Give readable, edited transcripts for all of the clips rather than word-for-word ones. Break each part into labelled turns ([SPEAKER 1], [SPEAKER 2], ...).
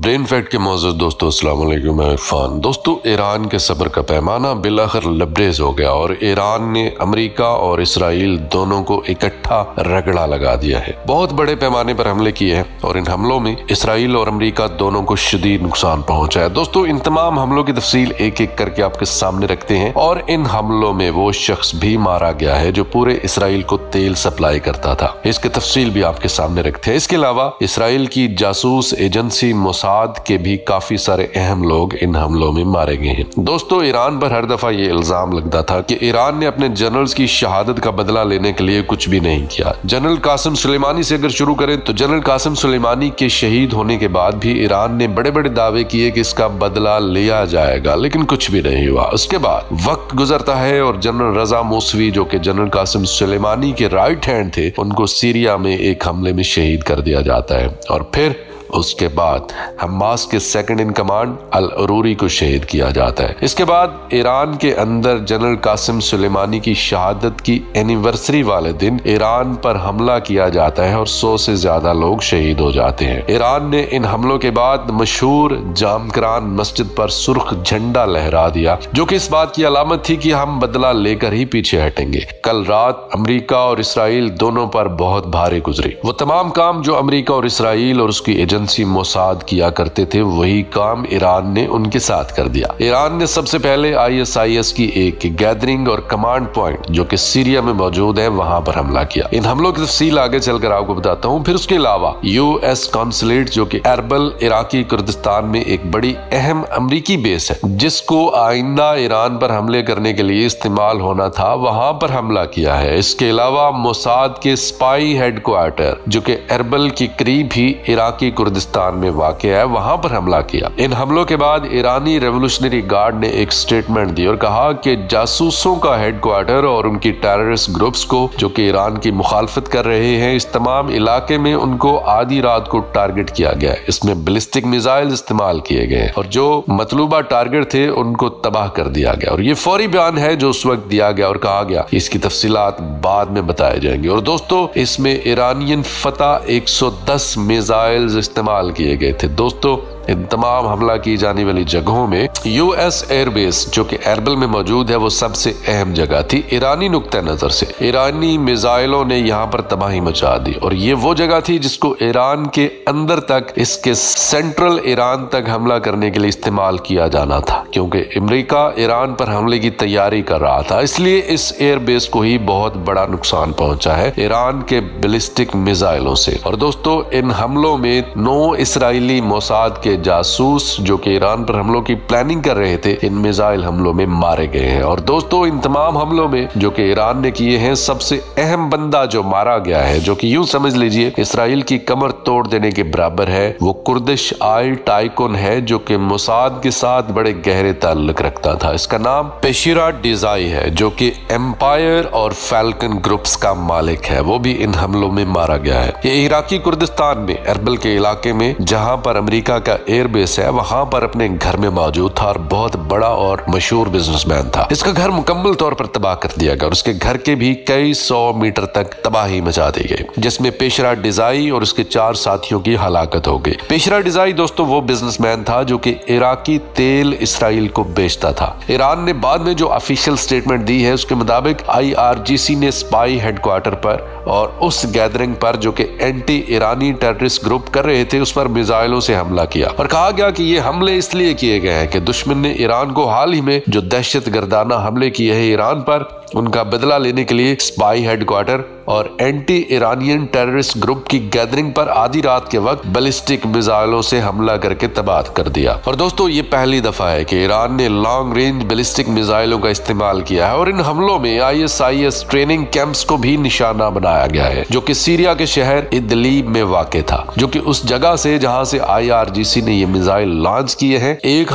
[SPEAKER 1] Brain fact के मौजूद दोस्तों अस्सलाम वालेकुम, मैं इरफान। दोस्तों, ईरान के सब्र का पैमाना बिलाखिर लबरेज हो गया और ईरान ने अमेरिका और इसराइल दोनों को इकट्ठा रगड़ा लगा दिया है। बहुत बड़े पैमाने पर हमले किए हैं और इन हमलों में इसराइल और अमेरिका दोनों को शदीद नुकसान पहुंचा है। दोस्तों, इन तमाम हमलों की तफसील एक एक करके आपके सामने रखते हैं और इन हमलों में वो शख्स भी मारा गया है जो पूरे इसराइल को तेल सप्लाई करता था। इसकी तफसील भी आपके सामने रखते हैं। इसके अलावा इसराइल की जासूस एजेंसी मोसाद के भी काफी सारे अहम लोग इन हमलों में मारे गए हैं। दोस्तों, ईरान पर हर दफा ये इल्जाम लगता था कि ईरान ने अपने जनरल्स की शहादत का बदला लेने के लिए कुछ भी नहीं किया। जनरल कासिम सुलेमानी से अगर शुरू करें तो जनरल कासिम सुलेमानी के शहीद होने के बाद भी ईरान ने बड़े बड़े दावे किए कि इसका बदला लिया जाएगा, लेकिन कुछ भी नहीं हुआ। उसके बाद वक्त गुजरता है और जनरल रजा मूसवी, जो कि जनरल कासिम सुलेमानी के राइट हैंड थे, उनको सीरिया में एक हमले में शहीद कर दिया जाता है और फिर उसके बाद हमास के सेकंड इन कमांड अल अरूरी को शहीद किया जाता है। इसके बाद ईरान के अंदर जनरल कासिम सुलेमानी की शहादत की एनिवर्सरी वाले दिन ईरान पर हमला किया जाता है और 100 से ज्यादा लोग शहीद हो जाते हैं। ईरान ने इन हमलों के बाद मशहूर जामकरान मस्जिद पर सुर्ख झंडा लहरा दिया, जो कि इस बात की अलामत थी कि हम बदला लेकर ही पीछे हटेंगे। कल रात अमेरिका और इसराइल दोनों पर बहुत भारी गुजरी। वो तमाम काम जो अमेरिका और इसराइल और उसकी एजेंसी मोसाद किया करते थे, वही काम ईरान ने उनके साथ कर दिया। ईरान ने सबसे पहले ISIS की एक गैदरिंग और कमांड पॉइंट जो कि सीरिया में मौजूद है, वहां पर हमला किया। इन हमलों की तफसील आगे चलकर आपको बताता हूँ। फिर उसके अलावा US कॉन्सुलेट, जो कि एरबल इराकी कुर्दिस्तान में एक बड़ी अहम अमरीकी बेस है, जिसको आइंदा ईरान पर हमले करने के लिए इस्तेमाल होना था, वहां पर हमला किया है। इसके अलावा मोसाद के स्पाई हेडक्वार्टर, जो कि एरबल के करीब ही इराकी कुर्दिस्तान में वाक़ है, वहां पर हमला किया। इन हमलों के बाद ईरानी रेवोल्यूशनरी गार्ड ने एक स्टेटमेंट दी और कहा कि जासूसों का हेडक्वार्टर और उनकी टेररिस्ट ग्रुप्स को, जो कि ईरान की मुखालफत कर रहे हैं, इस तमाम इलाके में उनको आधी रात को टारगेट किया गया है। इसमें बैलिस्टिक मिसाइल इस्तेमाल किए गए और जो मतलूबा टारगेट थे उनको तबाह कर दिया गया। और ये फौरी बयान है जो उस वक्त दिया गया और कहा गया इसकी तफसीलात बाद में बताए जाएंगे। और दोस्तों, इसमें ईरानियन फतह 110 मिसाइल इस्तेमाल किए गए थे। दोस्तों, इन तमाम हमला की जाने वाली जगहों में US एयरबेस, जो कि एरबल में मौजूद है, वो सबसे अहम जगह थी ईरानी नुक्ते नजर से। ईरानी मिसाइलों ने यहाँ पर तबाही मचा दी और ये वो जगह थी जिसको ईरान के अंदर तक, इसके सेंट्रल ईरान तक हमला करने के लिए इस्तेमाल किया जाना था, क्योंकि अमेरिका ईरान पर हमले की तैयारी कर रहा था। इसलिए इस एयरबेस को ही बहुत बड़ा नुकसान पहुंचा है ईरान के बैलिस्टिक मिसाइलों से। और दोस्तों, इन हमलों में 9 इसराइली मोसाद के जासूस, जो कि ईरान पर हमलों की प्लानिंग कर रहे थे, इन मिसाइल हमलों में मारे गए हैं। और दोस्तों, इन तमाम हमलों में जो कि ईरान ने किए हैं, सबसे अहम बंदा जो मारा गया है, जो कि यूं समझ लीजिए इसराइल की कमर तोड़ देने के बराबर है, वो कुर्दिश आयल टाइकून है, जो कि मोसाद के साथ बड़े गहरे ताल्लुक रखता था। इसका नाम पेशिरा डिजाई है, जो कि एम्पायर और फैल्कन ग्रुप्स का मालिक है। वो भी इन हमलों में मारा गया है। ये इराकी कुर्दिस्तान में एरबल के इलाके में, जहां पर अमेरिका का एयरबेस है, वहां पर अपने घर में मौजूद था और बहुत बड़ा और मशहूर बिजनेसमैन था। इसका घर मुकम्मल तौर पर तबाह कर दिया गया और उसके घर के भी कई 100 मीटर तक तबाही मचा दी गई, जिसमें पेशरा डिजाई और उसके 4 साथियों की हलाकत हो गई। पेशरा डिजाई दोस्तों वो बिजनेसमैन था जो कि इराकी तेल इसराइल को बेचता था। ईरान ने बाद में जो ऑफिशियल स्टेटमेंट दी है, उसके मुताबिक IRGC ने स्पाई हेडक्वार्टर पर और उस गैदरिंग पर, जो कि एंटी ईरानी टेररिस्ट ग्रुप कर रहे थे, उस पर मिसाइलों से हमला किया। और कहा गया कि ये हमले इसलिए किए गए हैं कि दुश्मन ने ईरान को हाल ही में जो दहशत गर्दाना हमले किए हैं ईरान पर, उनका बदला लेने के लिए स्पाई हेडक्वार्टर और एंटी ईरानियन टेररिस्ट ग्रुप की गैदरिंग पर आधी रात के वक्त बैलिस्टिक मिसाइलों से हमला करके तबाह कर दिया। और दोस्तों, ये पहली दफा है कि ईरान ने लॉन्ग रेंज बैलिस्टिक मिसाइलों का इस्तेमाल किया है। और इन हमलों में ISIS ट्रेनिंग कैंप्स को भी निशाना बनाया गया है, जो कि सीरिया के शहर इदलीब में वाक़ था, जो कि उस जगह से जहां से IRGC ने ये मिसाइल लॉन्च किए हैं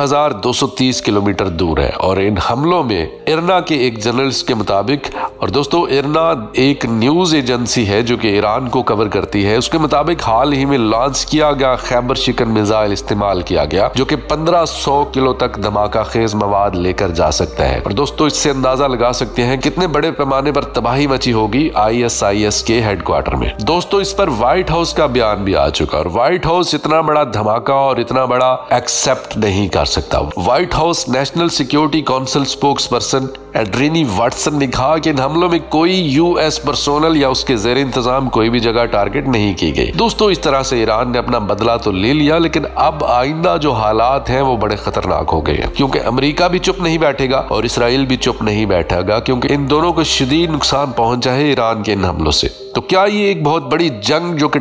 [SPEAKER 1] 1230 किलोमीटर दूर है। और इन हमलों में इरना के एक जर्नलिस्ट के मुताबिक, और दोस्तों, इरना एक न्यूज न्यूज एजेंसी है जो कि ईरान को कवर करती है, उसके मुताबिक हाल ही में लॉन्च किया गया खैबर शिकन मिसाइल इस्तेमाल किया गया जो कि 1500 किलो तक धमाका खेज मवाद लेकर जा सकता है। और दोस्तों इससे अंदाजा लगा सकते हैं कितने बड़े पैमाने पर तबाही मची होगी ISIS के हेडक्वार्टर में। दोस्तों इस पर व्हाइट हाउस का बयान भी आ चुका और व्हाइट हाउस इतना बड़ा धमाका और इतना बड़ा एक्सेप्ट नहीं कर सकता। White House National Security Council spokesperson Adrienne Watson ने कहा कि इन हमलों में कोई US पर्सोनल या उसके जेर इंतजाम कोई भी जगह टारगेट नहीं की गई। दोस्तों इस तरह से ईरान ने अपना बदला तो ले लिया, लेकिन अब आइंदा जो हालात हैं वो बड़े खतरनाक हो गए हैं, क्योंकि अमेरिका भी चुप नहीं बैठेगा और इसराइल भी चुप नहीं बैठेगा, क्योंकि इन दोनों को शदीद नुकसान पहुंचा है ईरान के इन हमलों से। तो क्या ये एक बहुत बड़ी जंग जो कि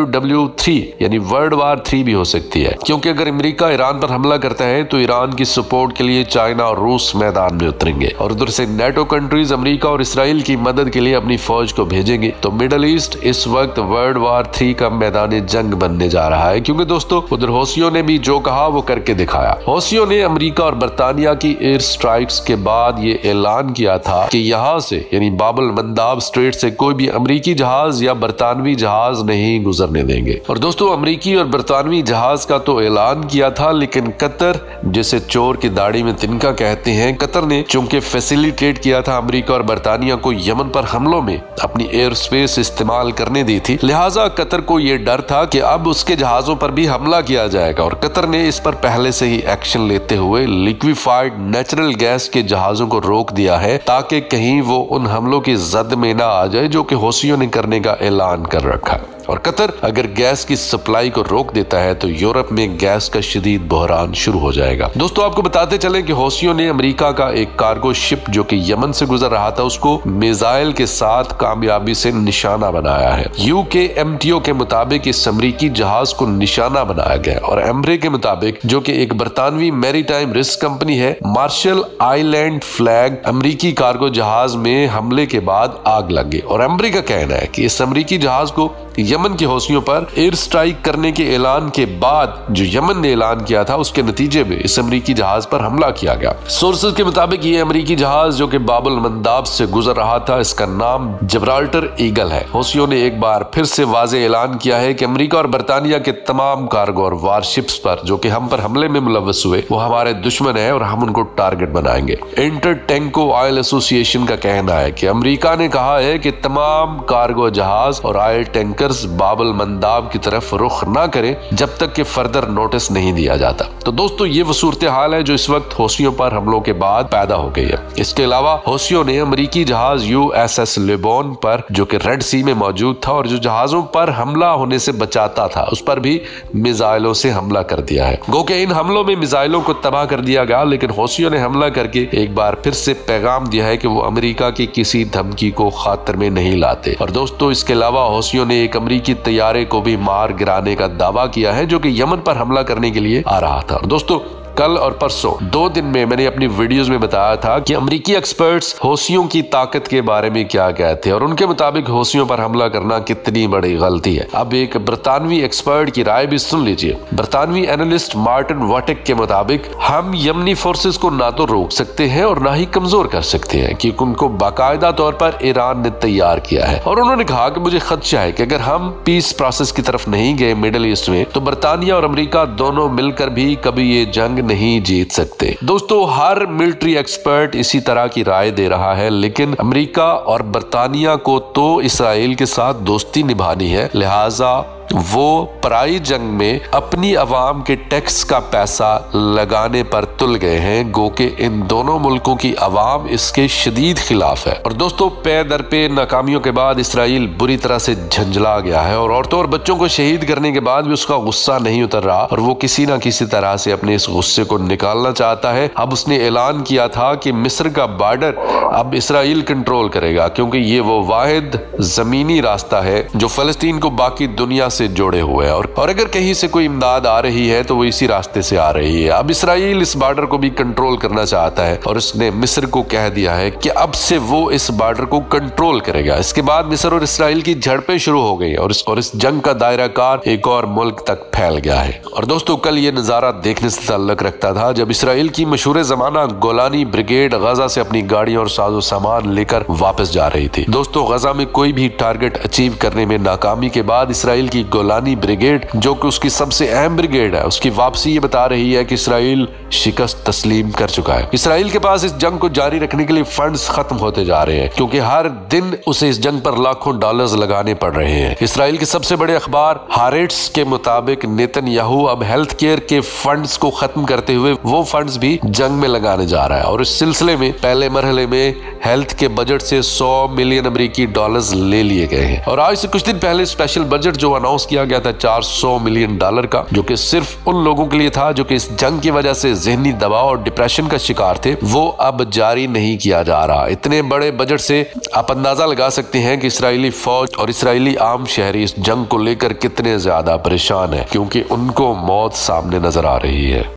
[SPEAKER 1] WW3 यानी वर्ल्ड वार 3 भी हो सकती है, क्योंकि अगर अमेरिका ईरान पर हमला करता है तो ईरान की सपोर्ट के लिए चाइना और रूस मैदान में उतरेंगे और उधर से नेटो कंट्रीज अमेरिका और इसराइल की मदद के लिए अपनी फौज को भेजेंगे। तो मिडल ईस्ट इस वक्त वर्ल्ड वार 3 का मैदान जंग बनने जा रहा है, क्योंकि दोस्तों उधर हौसियों ने भी जो कहा वो करके दिखाया। हौसियों ने अमेरिका और बरतानिया की एयर स्ट्राइक्स के बाद ये ऐलान किया था कि यहाँ से यानी बाबल मंदाब स्ट्रेट से कोई भी अमेरिकी जहाज या बरतानवी जहाज नहीं गुजरने देंगे। और दोस्तों अमेरिकी और बरतानवी जहाज का तो ऐलान किया था, लेकिन कतर, जिसे चोर की दाढ़ी में तिनका कहते हैं, कतर ने चूंकि फैसिलिटेट किया था अमेरिका और बरतानिया को यमन पर हमलों में अपनी एयर स्पेस इस्तेमाल करने दी थी, लिहाजा कतर को यह डर था कि अब उसके जहाजों पर भी हमला किया जाएगा। और कतर ने इस पर पहले से ही एक्शन लेते हुए लिक्विफाइड नेचुरल गैस के जहाजों को रोक दिया है, ताकि कहीं वो उन हमलों की जद में ना आ जाए जो कि हौसियों ने करने का ऐलान कर रखा। और कतर अगर गैस की सप्लाई को रोक देता है तो यूरोप में गैस का शदीद बहरान शुरू हो जाएगा। दोस्तों आपको बताते चलें कि हौसियों ने अमेरिका का एक कार्गो शिप जो कि यमन से गुजर रहा था उसको मिसाइल के साथ कामयाबी से निशाना बनाया है। UKMTO के मुताबिक इस अमेरिकी जहाज को निशाना बनाया गया और एम्ब्रे के मुताबिक जो कि एक बरतानवी मैरीटाइम रिस्क कंपनी है, मार्शल आइलैंड फ्लैग अमेरिकी कार्गो जहाज में हमले के बाद आग लग गई। और एम्ब्रे का कहना है कि इस अमेरिकी जहाज को यमन के हौसियों पर एयर स्ट्राइक करने के ऐलान के बाद जो यमन ने ऐलान किया था उसके नतीजे में इस अमेरिकी जहाज पर हमला किया गया। सोर्सेज के मुताबिक ये अमेरिकी जहाज जो कि बाबल मंदाब से गुजर रहा था, इसका नाम जिब्राल्टर ईगल है। हौसियों ने एक बार फिर से वाज़े ऐलान किया है कि अमेरिका और बरतानिया के तमाम कार्गो और वारशिप्स पर जो कि हम पर हमले में मुलव्वस हुए वो हमारे दुश्मन है और हम उनको टारगेट बनाएंगे। इंटर टैंको ऑयल एसोसिएशन का कहना है कि अमेरिका ने कहा है कि तमाम कार्गो जहाज और ऑयल टैंकर बाबल मंदाब की तरफ रुख ना करें जब तक कि फर्दर नोटिस नहीं दिया जाता। तो दोस्तों ये वो सूरत हाल है जो इस वक्त हौसियों पर हमलों के बाद पैदा हो गई है। इसके अलावा हौसियों ने अमेरिकी जहाज USS लेबोन पर जो कि रेड सी में मौजूद था और जो जहाजों पर हमला होने से बचाता था उस पर भी मिसाइलों से हमला कर दिया है। गो के इन हमलों में मिसाइलों को तबाह कर दिया गया, लेकिन हौसियों ने हमला करके एक बार फिर से पैगाम दिया है कि वो अमेरिका की किसी धमकी को खातिर में नहीं लाते। और दोस्तों इसके अलावा हौसियों ने एक अमेरिकी तैयारे को भी मार गिराने का दावा किया है जो कि यमन पर हमला करने के लिए आ रहा था। और दोस्तों कल और परसों 2 दिन में मैंने अपनी वीडियोस में बताया था कि अमेरिकी एक्सपर्ट्स हौसियों की ताकत के बारे में क्या कहते हैं और उनके मुताबिक हौसियों पर हमला करना कितनी बड़ी गलती है। अब एक बरतानवी एक्सपर्ट की राय भी सुन लीजिए। बरतानवी एनालिस्ट मार्टिन वाटेक के मुताबिक हम यमनी फोर्सेस को ना तो रोक सकते हैं और ना ही कमजोर कर सकते हैं, क्योंकि उनको बाकायदा तौर पर ईरान ने तैयार किया है। और उन्होंने कहा कि मुझे खदशा है कि अगर हम पीस प्रोसेस की तरफ नहीं गए मिडिल ईस्ट में तो बरतानिया और अमेरिका दोनों मिलकर भी कभी ये जंग नहीं जीत सकते। दोस्तों हर मिलिट्री एक्सपर्ट इसी तरह की राय दे रहा है, लेकिन अमेरिका और बरतानिया को तो इसराइल के साथ दोस्ती निभानी है, लिहाजा वो पराई जंग में अपनी अवाम के टैक्स का पैसा लगाने पर तुल गए हैं। गो के इन दोनों मुल्कों की अवाम इसके शदीद खिलाफ है। और दोस्तों पे दर पे नाकामियों के बाद इसराइल बुरी तरह से झंझला गया है और औरतों और बच्चों को शहीद करने के बाद भी उसका गुस्सा नहीं उतर रहा और वो किसी न किसी तरह से अपने इस गुस्से को निकालना चाहता है। अब उसने ऐलान किया था कि मिस्र का बॉर्डर अब इसराइल कंट्रोल करेगा, क्योंकि ये वो वाहिद जमीनी रास्ता है जो फलस्तीन को बाकी दुनिया से से जुड़े हुए हैं और अगर कहीं से कोई इमदाद आ रही है तो वो इसी रास्ते से आ रही है। अब इसराइल इस बॉर्डर को भी कंट्रोल करना चाहता है और उसने मिस्र को कह दिया है कि अब से वो इस बॉर्डर को कंट्रोल करेगा। इसके बाद मिस्र और इसराइल की झड़पें शुरू हो गई और इस जंग का दायरा कार एक और मुल्क तक फैल गया है। और दोस्तों कल ये नजारा देखने से ताल्लुक रखता था जब इसराइल की मशहूर जमाना गोलानी ब्रिगेड गजा से अपनी गाड़ियां और साजो सामान लेकर वापस जा रही थी। दोस्तों गजा में कोई भी टारगेट अचीव करने में नाकामी के बाद इसराइल की गोलानी ब्रिगेड, जो कि उसकी सबसे अहम ब्रिगेड है, उसकी वापसी ये बता रही है कि इसराइल शिकस्त तस्लीम कर चुका है। इसराइल के पास इस जंग को जारी रखने के लिए फंड्स खत्म होते जा रहे हैं क्योंकि हर दिन उसे इस जंग पर लाखों डॉलर्स लगाने पड़ रहे हैं। इसराइल के सबसे बड़े अखबार हारेट्स के मुताबिक नेतन्याहू अब हेल्थ केयर के फंड्स को खत्म करते हुए वो फंड्स भी जंग में लगाने जा रहा है और इस सिलसिले में पहले मरहले में हेल्थ के बजट से 100 मिलियन अमेरिकी डॉलर्स ले लिए गए हैं। और आज से कुछ दिन पहले स्पेशल बजट जो अनाउंस किया गया था 400 मिलियन डॉलर का, जो कि सिर्फ उन लोगों के लिए था जो कि इस जंग की वजह से जहनी दबाव और डिप्रेशन का शिकार थे, वो अब जारी नहीं किया जा रहा। इतने बड़े बजट से आप अंदाजा लगा सकते हैं कि इसराइली फौज और इसराइली आम शहरी इस जंग को लेकर कितने ज्यादा परेशान है क्योंकि उनको मौत सामने नजर आ रही है।